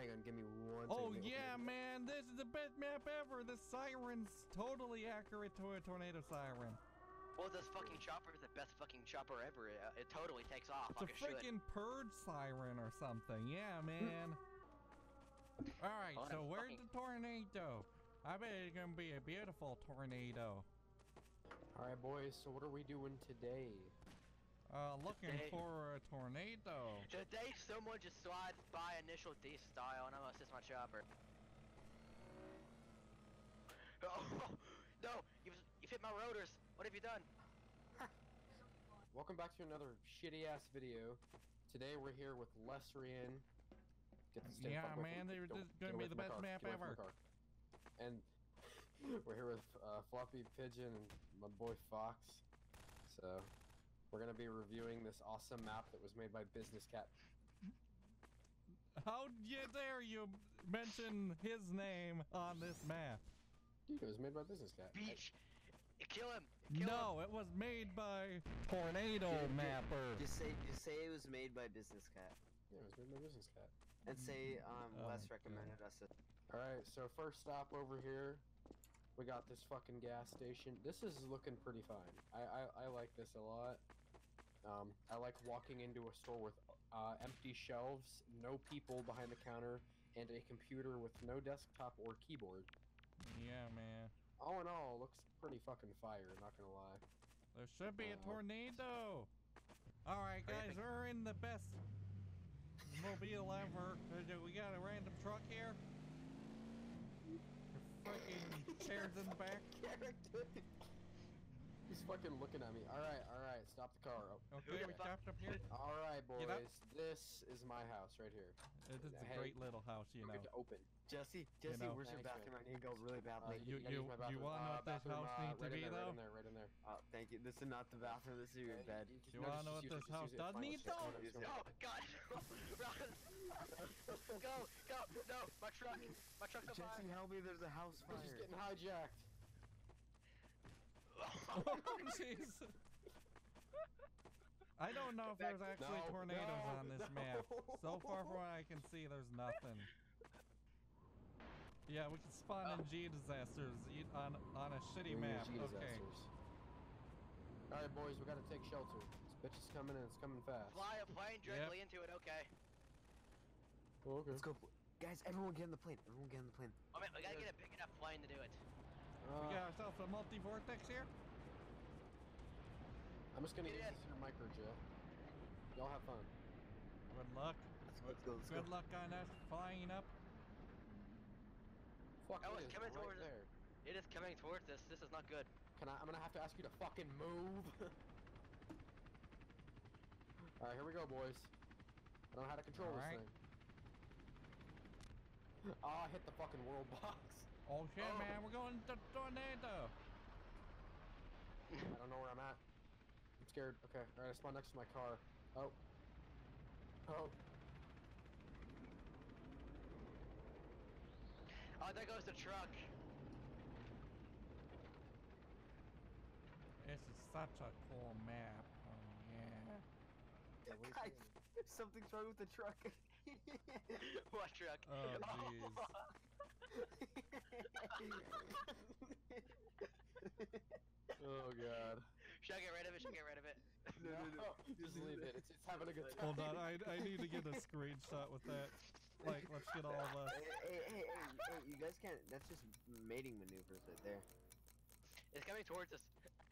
hang on, give me one Oh second. yeah, man, this is the best map ever. The siren's totally accurate to a tornado siren. Well, this fucking chopper is the best fucking chopper ever. It totally takes off. It's a freaking purge siren or something. Yeah, man. All right, so where's the tornado? I bet it's gonna be a beautiful tornado. All right, boys. So what are we doing today? Looking for a tornado. Today, someone just slides by initial D style, and I'm gonna assist my chopper. Oh no! You've hit my rotors. What have you done? Welcome back to another shitty ass video. Today we're here with Lesrian. Yeah, man, they're just gonna be the best map ever. And we're here with Floppy Pigeon and my boy Fox. So we're gonna be reviewing this awesome map that was made by Business Cat. How dare you mention his name on this map? Dude, it was made by Business Cat. Beach! Kill him! No, it was made by Tornado Mapper. Just say it was made by Business Cat. Yeah, it was made by Business Cat. And say Wes recommended us it. Alright, so first stop over here. We got this fucking gas station. This is looking pretty fine. I like this a lot. I like walking into a store with empty shelves, no people behind the counter, and a computer with no desktop or keyboard. Yeah, man. All in all, looks pretty fucking fire, not gonna lie. There should be a tornado. Alright, guys, we're in the best mobile ever. We got a random truck here. Freaking chairs in the back. He's fucking looking at me. Alright, stop the car. Oh. Okay, we stopped up here. Alright, boys. This is my house right here. It is a great little house, you know. To open. Jesse, You know. where's your bathroom? I need to go really badly. You want to know what this house needs to be, though? Right in there. Oh, thank you. This is not the bathroom. This is your bed. You want to know what this house does need, though? Oh God! Run! Go! No! My truck's on Jesse, fire! help me! There's a house fire. This is getting hijacked. Oh, jeez. I don't know if there's actually tornadoes on this map. So far from what I can see, there's nothing. Yeah, we can spawn in gDisasters on a shitty map. Okay. Alright, boys, we gotta take shelter. This bitch is coming and it's coming fast. Fly a plane directly into it. Okay. Oh, okay. Let's go, guys! Everyone get on the plane. Everyone get on the plane. Oh man, we gotta get a big enough plane to do it. We got ourselves a multi-vortex here. I'm just gonna use this in a micro jet. Y'all have fun. Good luck. Let's go. Good luck on us flying up. Fuck, Oh, it it's is coming right towards there. us. It is coming towards us. This is not good. I'm gonna have to ask you to fucking move. Alright, here we go, boys. I don't know how to control this thing. Oh, I hit the fucking world box. Oh shit, man, we're going to tornado. I don't know where I'm at. I'm scared. Okay, alright, I spawned next to my car. Oh. Oh. Oh, there goes the truck. This is such a cool map. Oh yeah. Guys, something's wrong with the truck. What truck? Oh jeez. Oh god. Should I get rid of it? Should I get rid of it? No. Just leave it. It's having a good time. Hold on, I need to get a screenshot with that. Like, let's get all of us. Hey, you guys can't. That's just mating maneuvers right there. It's coming towards us.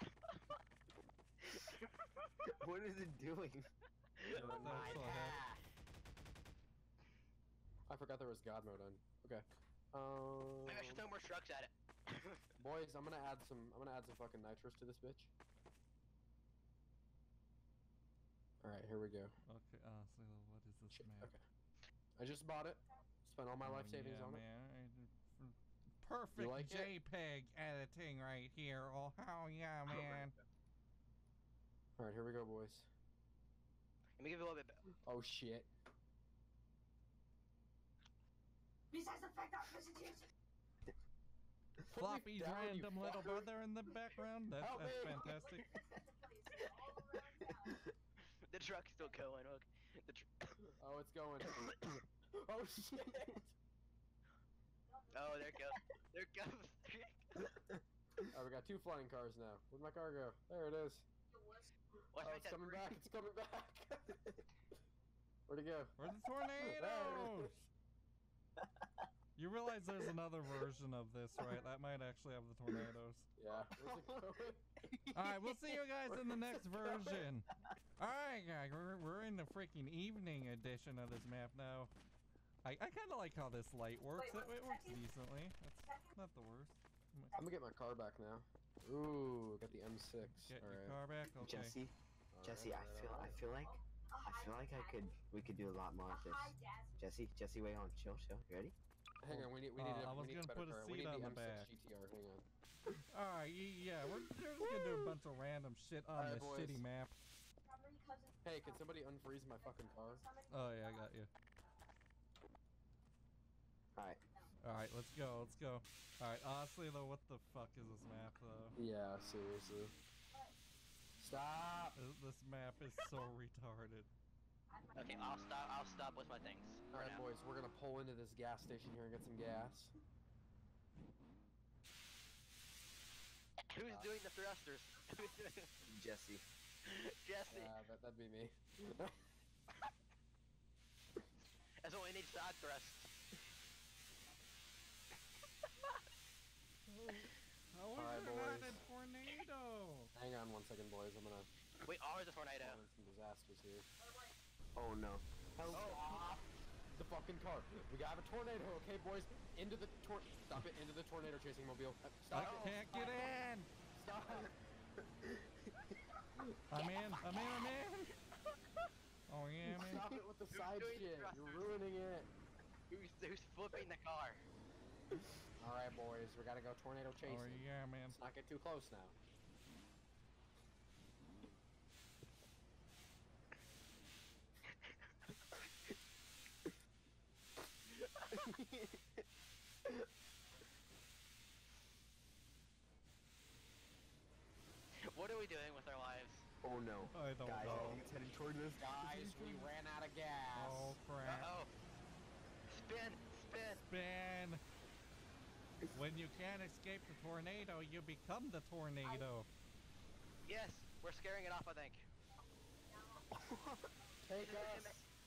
What is it doing? What the heck? I forgot there was God mode on. Okay. Maybe I should throw more trucks at it. Boys, I'm gonna add some fucking nitrous to this bitch. Alright, here we go. Okay, so what is this map? Okay. I just bought it. Spent all my life savings on it. Perfect like JPEG editing right here. Oh, hell yeah, man. Alright, here we go, boys. Let me give you a little bit. Oh shit. Besides the fact that messages. Floppy's random little brother in the background. That's me. fantastic. The truck's still going. Look. Oh, it's going. Oh shit. Oh, there it goes. There it goes. Alright, we got 2 flying cars now. Where'd my car go? There it is. What's Oh, it's coming back. It's coming back. Where'd it go? Where's the tornadoes? You realize there's another version of this, right? That might actually have the tornadoes. Yeah. Where's it going? Alright, we'll see you guys in the next version. Alright, guys, we're in the freaking evening edition of this map now. I kind of like how this light works. It works decently. That's not the worst. I'm gonna get my car back now. Ooh, got the M6. Get your Alright. car back? Okay. Jesse, I feel like we could do a lot more of this. Jesse, wait on, chill. You ready? Hang on, we need I a was gonna better put a car. We seat need on the the M6 back. GTR. Hang on. Alright, yeah, we're just gonna do a bunch of random shit on Alright, this boys. shitty map. Hey, can somebody unfreeze my fucking car? Oh yeah, I got you. Alright. Alright, let's go. Alright, honestly though, what the fuck is this map though? Yeah, seriously. Stop! This map is so retarded. Okay, I'll stop with my things. Alright, now. boys, we're gonna pull into this gas station here and get some gas. Who's doing the thrusters? Jesse. Jesse. That'd be me. That's what we need, side thrust. How was Alright, there not boys. a tornado? Hang on 1 second, boys. I'm gonna We are the tornado. call in some disasters here. Oh no. Stop the fucking car. We got a tornado, okay, boys? Into the Stop it, into the tornado chasing mobile. I Stop it. can't get in! Stop. I'm in! Oh yeah, man. Stop it with the side doing shit. thrusters? You're ruining it. Who's flipping the car? Alright, boys. We gotta go tornado chasing. Oh yeah, man. Let's not get too close now. What are we doing with our lives? Oh no. I don't Guys, I know. think it's heading toward us. Guys, we ran out of gas. Oh crap. Uh-oh. Spin. Spin! When you can't escape the tornado, you become the tornado. Yes, we're scaring it off, I think. Take us.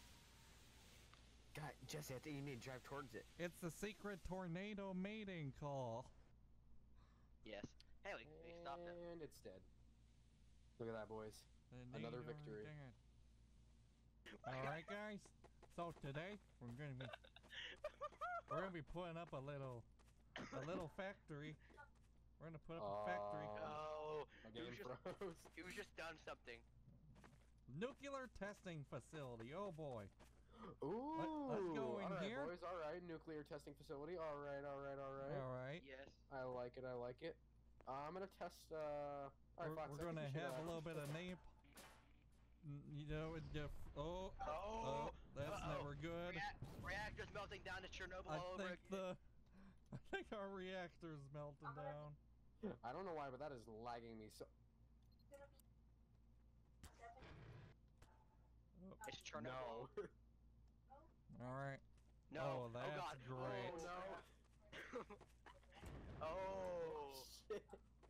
God, Jesse, I think you need to drive towards it. It's the secret tornado mating call. Yes. Hey, we stopped it. And it's dead. Look at that, boys. Another victory. Alright guys, so today we're gonna be putting up a little factory. We're gonna put up a factory. Oh, My game froze. who's just done something? Nuclear testing facility, oh boy. Ooh. Let's go in all right, here. boys. All right, nuclear testing facility. All right. Alright. Yes. I like it. I'm gonna test. All right, Fox, We're gonna have a little bit of nape. You know, that's never good. Reactors melting down to Chernobyl I all over think again. I think our reactor's melting down. I don't know why, but that is lagging me so. It's Chernobyl. No. Alright. No. Oh, that's God. great. Oh no. Oh. Shit.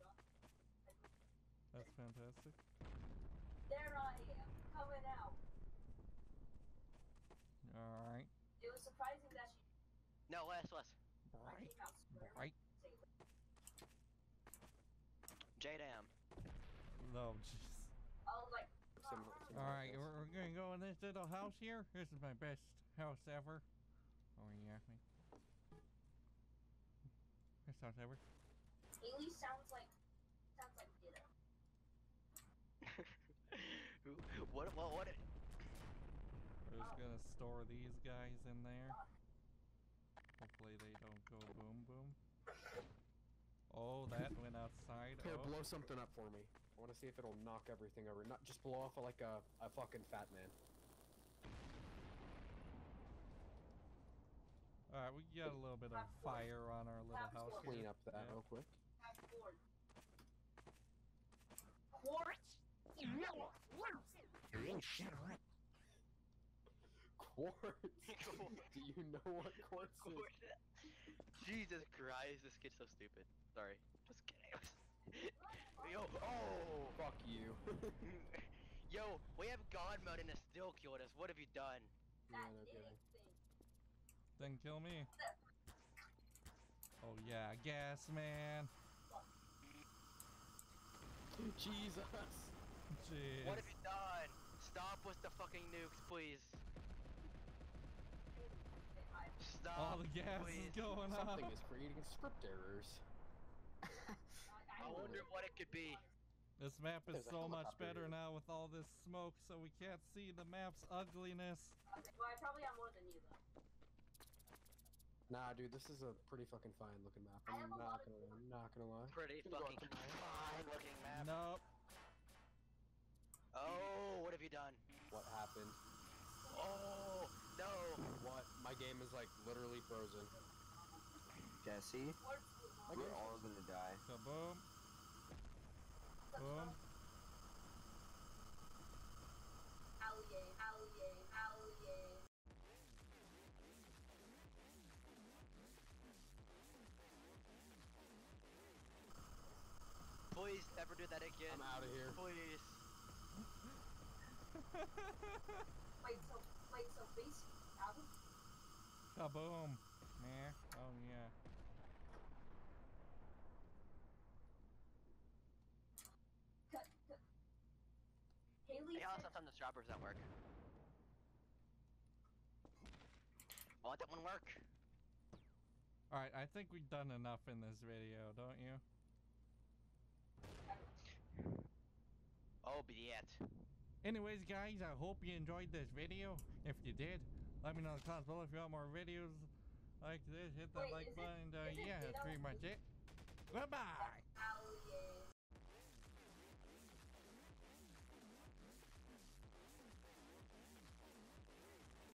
That's fantastic. There I am, coming out. Alright. It was surprising that she No, less. Right. came out square. Right. J-Dam. No, jeez. I was like, Alright, we're gonna go in this little house here. This is my best house ever. Oh yeah, me. Best house ever. Haley sounds like ditto. What? We're just gonna store these guys in there. Hopefully they don't go boom boom. Oh, that went outside. Here, Oh. blow something up for me. I want to see if it'll knock everything over. Not just blow off like a fucking fat man. Alright, we got a little bit of fire on our little house here. Clean up that Yeah. real quick. Quartz. Quartz. Do you know what quartz is? Jesus Christ, this kid's so stupid. Sorry, just kidding. Yo, oh! Fuck you. Yo, we have God mode and it still killed us. What have you done? Yeah, no kidding. Then kill me. Oh yeah, gas man. Jesus. Jeez. What have you done? Stop with the fucking nukes, please. Stop. All the gas please. is going Something on. is creating script errors. I wonder what it could be. This map is There's a so much helicopter better here. now with all this smoke, so we can't see the map's ugliness. Well, I probably have more than you though. Nah, dude, this is a pretty fucking fine looking map. I I'm have a lot not gonna lie. Pretty Gonna go fucking out to fine looking map. Nope. Oh, what have you done? What happened? Oh, no. What? My game is like literally frozen. Jesse, My we're game's all gonna die. Kaboom. Boom. Please never do that again. I'm out of here. Please. Wait, so base album? Kaboom. Meh. Oh yeah. Haley Hey, said, sometimes the droppers don't work. I'll let that one work. Alright, I think we've done enough in this video, don't you? Oh, be it. Anyways, guys, I hope you enjoyed this video. If you did, let me know in the comments below if you want more videos like this. Hit that Wait, like is it- button. is it Yeah, that's Ditto? pretty much it. Goodbye! Allier.